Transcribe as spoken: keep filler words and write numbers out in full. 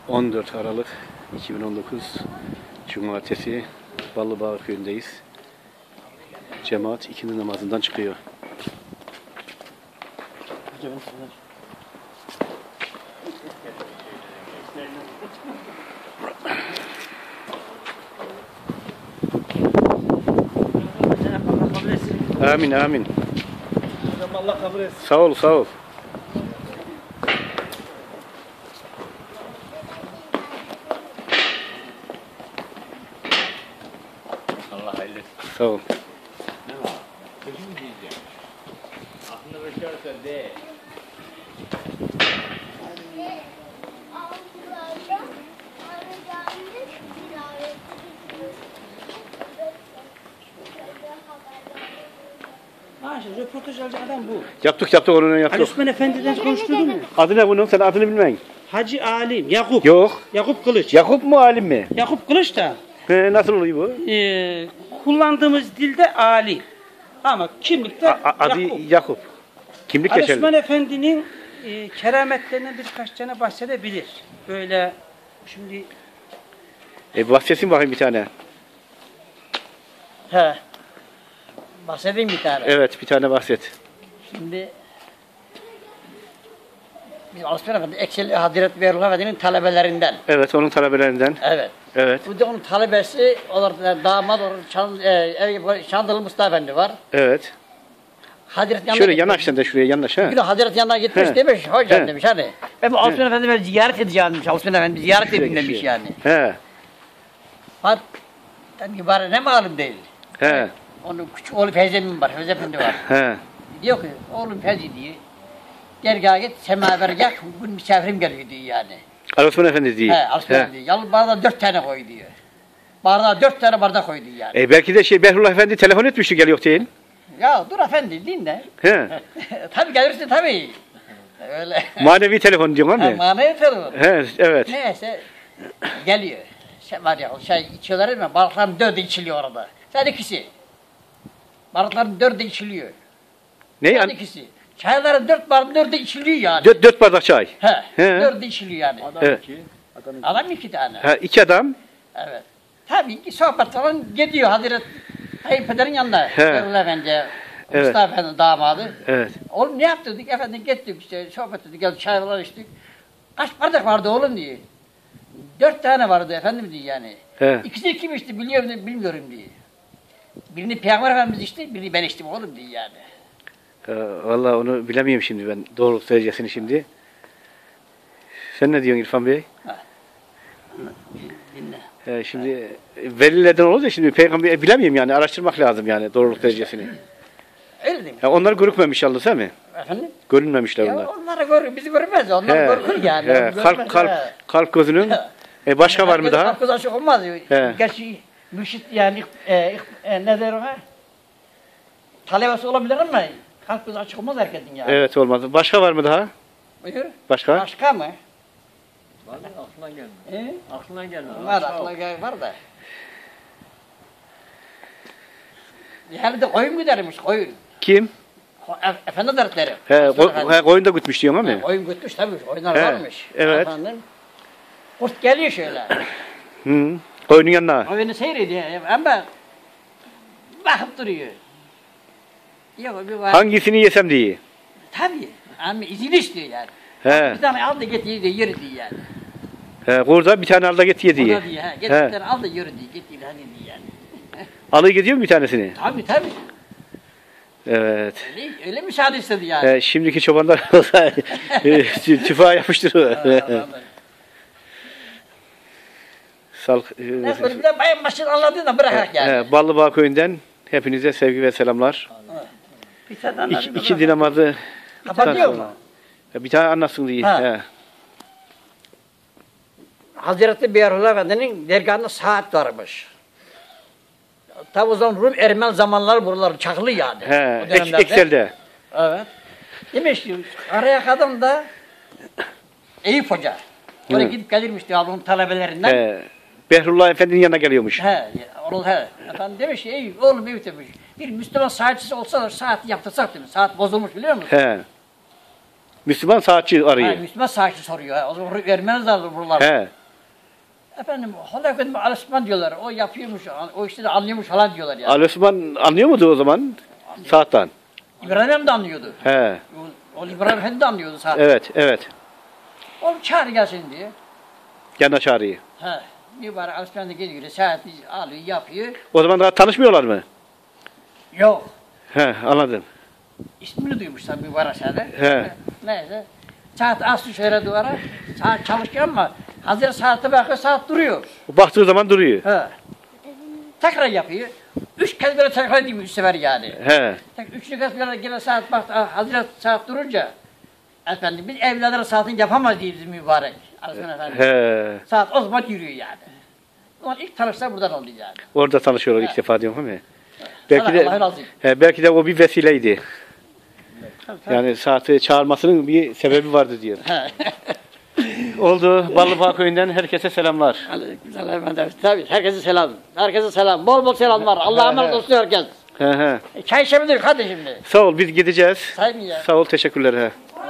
on dört Aralık iki bin on dokuz Cumartesi Ballıbağ köyündeyiz. Cemaat ikindi namazından çıkıyor. Amin amin. Allah kabul etsin. Sağ ol sağ ol. Allah hayırlı. Sağ ol. Ne var? Sözüm diyeceğim. Aklına başarsa de. Ha işte röportaj alacak adam bu. Yaptık yaptık onu Ali yaptık. Osman Efendi'den konuşturdun mu? Adı ne bunun? Sen adını bilmeyin. Hacı Alim, Yakup. Yok. Yakup Kılıç. Yakup mu alim mi? Yakup Kılıç da He, nasıl oluyor bu? e, kullandığımız dilde alim. Ama kimlikte A- a- adı Yakup. Yakup. Kimlik Ali geçerli. Osman Efendi'nin e, kerametlerinden birkaç tane bahsedebilir. Böyle şimdi E bahsetsin bakayım bir tane. He. Bahsedeyim bir tane. Evet bir tane bahset. Şimdi biz Osman Efendi Ekseli Hazreti Beyrullah Efendi'nin talebelerinden. Evet onun talebelerinden. Evet. Evet. Bu da onun talebesi olarak damat olarak Şan, e, Şandılı Mustafa Efendi var. Evet. Hazreti yanına Şöyle gitmiş. yanaş sen de şuraya yanaş ha. Bir gün Hazreti yanına gitmiş He. demiş, hocam He. demiş hani. Ben bu Osman Efendi ben ziyaret edeceğim demiş. Osman Efendi ziyaret Şuraya, edin demiş şuraya. yani. He. Hat, dedim ki bari ne malum değil. He. Onun küçük oğlu Feyzi Emin var, Feyzi Efendi var. He. Diyor ki oğlum Feyzi diyor. Dergaha git semaver yak, bugün misafirim geliyor diyor yani. Ali Osman Efendi değil. He, Osman Efendi. Yalnız bardağa dört tane koy diyor. Bardağa dört tane bardak koy diyor yani. E belki de şey Behlullah Efendi telefon etmişti geliyor değil. Ya dur efendi dinle. He. Tabii gelirsin tabii. Öyle. Manevi telefon diyorsun Ha, abi. manevi telefon. He evet. Neyse geliyor. Şey var ya şey içiyorlar değil mi? Balıkların dördü içiliyor orada. Sen ikisi. Balıkların dördü içiliyor. Ne Sen yani? ikisi. Çayların dört bardak dördü içiliyor yani. Dört, dört bardak çay. He. He. Dördü içiliyor yani. Adam Evet. iki. Adam iki. Adam iki tane. Ha iki adam. Evet. Tabii ki sohbet falan gidiyor Hazreti Kayınpeder'in yanına. He. Beyrullah Efendi, Evet. Mustafa Efendi damadı. Evet. Oğlum ne yaptırdık efendim gittik işte sohbet ettik geldik çaylar içtik. Kaç bardak vardı oğlum diye. Dört tane vardı efendim diye yani. He. İkisi kim içti biliyorum bilmiyorum diye. Birini Peygamber Efendimiz içti, birini ben içtim oğlum diye yani. Ee, vallahi onu bilemiyorum şimdi ben doğruluk derecesini şimdi. Sen ne diyorsun İrfan Bey? Dinle. Ee, şimdi e, velilerden olunca şimdi peygamber bilemiyorum yani araştırmak lazım yani doğruluk derecesini. Öyle değil mi? Ya onlar görükmemiş yalnız değil mi? Efendim? Görünmemişler Ya onlar. onları görür, bizi görmez. Onlar görür yani. he, Görmez, kalp kalp he. kalp gözünün. E başka var mı Herkes daha? Kalp göz açık olmaz. He. Gerçi mürşit yani e, e, ne der ona? Talebesi olabilir ama kalp göz açık olmaz herkesin yani. Evet olmaz. Başka var mı daha? Buyur. Başka? Başka mı? Var mı? Aklına gelmiyor. He? Aklına gelmiyor. Var aklına gel var da. Yani de koyun gidermiş koyun. Kim? Ko- e, Efendi Hazretleri. He, Osman ko- Efendi. he koyun da gütmüş diyorsun ama. He, koyun götmüş tabii. Koyunlar He, varmış. evet. Efendim. Kurt geliyor şöyle. Hı. Koyunun yanına. Koyunu seyrediyor ama bakıp duruyor. Yok bir var. Hangisini yesem diye. Tabii. Ama izin istiyor yani. He. Bir tane al da git ye de yürü diyor yani. He, kurda bir tane al da get ye diye. Ona diyor ha. Git He. bir tane al da yürü diyor. Git hani diyor yani. Alı gidiyor mu bir tanesini? Tabii tabii. Evet. Öyle, öyle müsaade istedi yani. He, şimdiki çobanlar e, tüfağa yapıştırıyor. Sal, e, Neyse böyle bir de bayan başını anladığında bırakak yani. e, Ballıbağ köyünden hepinize sevgi ve selamlar. Bir tane İki, anladığında iki bırakak. namazı Kapatıyor mu? E, bir tane anlatsın diye. Ha. He. Hazreti Beyrullah Efendi'nin dergahında saat varmış. Tabi o zaman Rum Ermeni zamanları buralar çakılı yani. He. O Ek, dönemlerde. Eksel'de. Evet. Demiş ki araya kadın da Eyüp Hoca. Oraya Hı. gidip gelirmiş diyor onun talebelerinden. He. He. Behlullah Efendi'nin yanına geliyormuş. He. Orada he. Efendim demiş ki Eyüp oğlum Eyüp demiş. Bir Müslüman saatçisi olsa da saati yaptırsak demiş. Saat bozulmuş biliyor musun? He. Müslüman saatçi Ha, arıyor. Müslüman saatçi soruyor. Ha. O zaman vermeniz lazım buralar. He. Efendim hala efendim Alışman diyorlar. O yapıyormuş, o işte de anlıyormuş falan diyorlar ya. Ali Osman anlıyor muydu o zaman saatten? İbrahim Efendi de anlıyordu. He. O, o İbrahim Efendi de anlıyordu saat. Evet, evet. Oğlum çağır gelsin diye. Yanına çağırıyor. Ha. Mübarek Alışman da geliyor, saati alıyor, yapıyor. O zaman daha tanışmıyorlar mı? Yok. He, anladım. İsmini duymuşlar mübarek sene. He. Neyse. Saat aslı şöyle duvara. Saat çalışıyor ama hazır saate bakıyor, saat duruyor. Baktığı zaman duruyor. He. Tekrar yapıyor. Üç kez böyle tekrar edeyim üç sefer yani. He. Tek üçüncü kez böyle gene saat baktı, ah, hazır saat durunca efendim biz evladlara saatini yapamaz diye bizim mübarek. Alışman efendim. He. Saat o zaman yürüyor yani. O zaman ilk tanışlar buradan oldu yani. Orada tanışıyorlar ilk He. defa diyorum değil mi? Belki Allah- de Allah razı olsun. he, belki de o bir vesileydi. Tabii, tabii. Yani saati çağırmasının bir sebebi vardı diyor. He. Oldu. Ballıbağ köyünden herkese selamlar. Aleykümselam efendim. Tabii herkese selam. Herkese selam. Bol bol selamlar. Allah'a emanet olsun herkes. He he. E, Çay içebilir hadi şimdi. Sağ ol biz gideceğiz. Sayın ya. Sağ ol teşekkürler he.